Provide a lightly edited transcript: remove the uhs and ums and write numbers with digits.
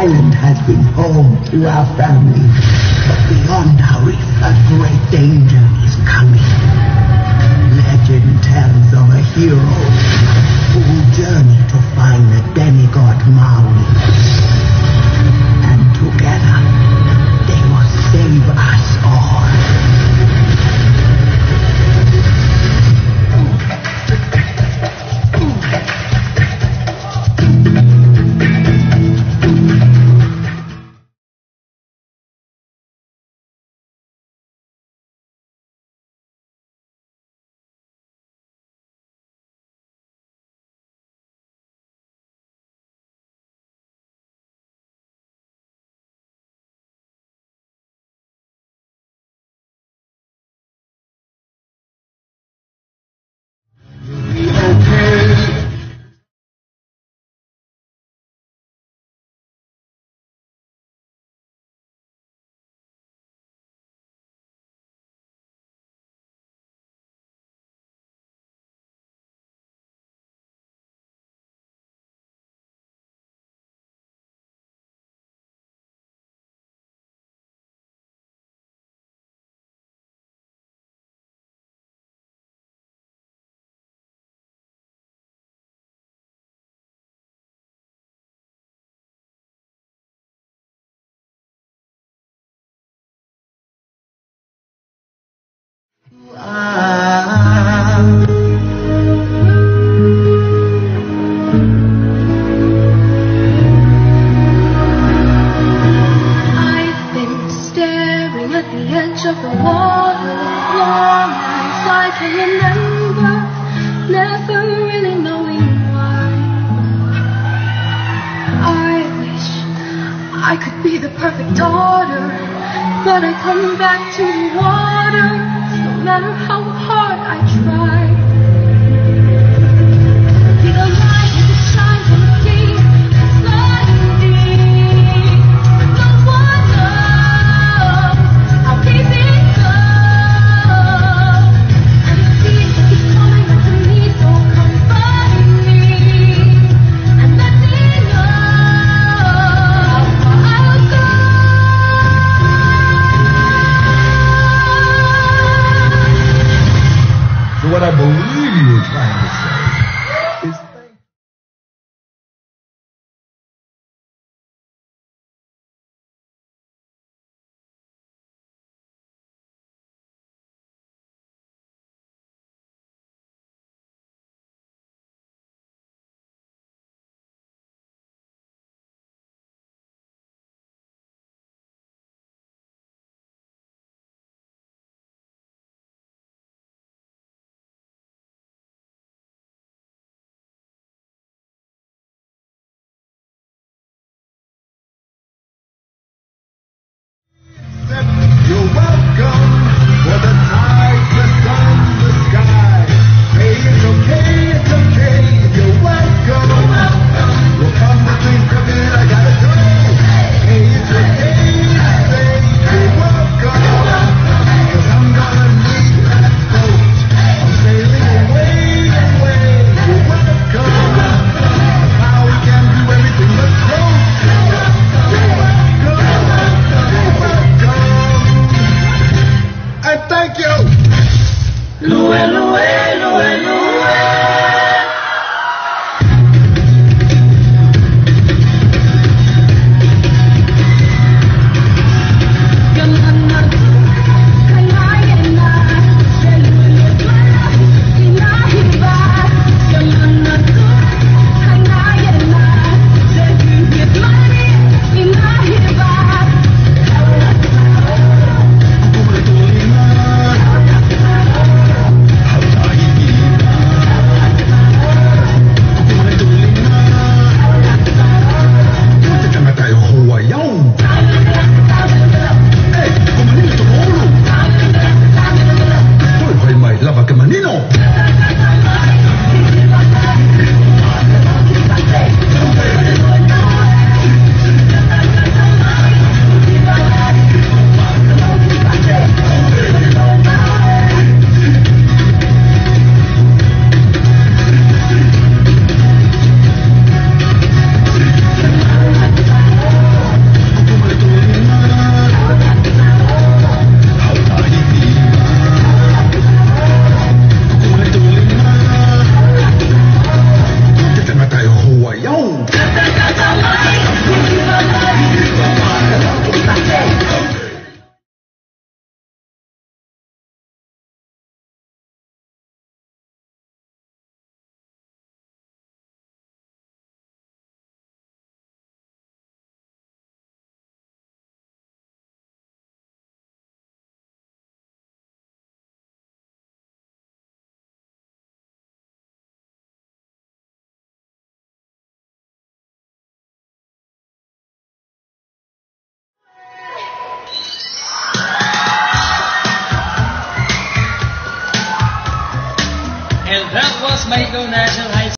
island has been home to our family, but beyond our reef, a great danger is coming. Legend tells of a hero who will journey to find the demigod Maui. And together, they will save us all. I've been staring at the edge of the water long as I can remember, never really knowing why. I wish I could be the perfect daughter, but I come back to the water, no matter how hard I try. Be the light that shines on the deep, flying deep. No one knows how deep it goes. And the sea that keeps coming back to me, so come find me and let me know how far I'll go. So what I believe And that was my go national high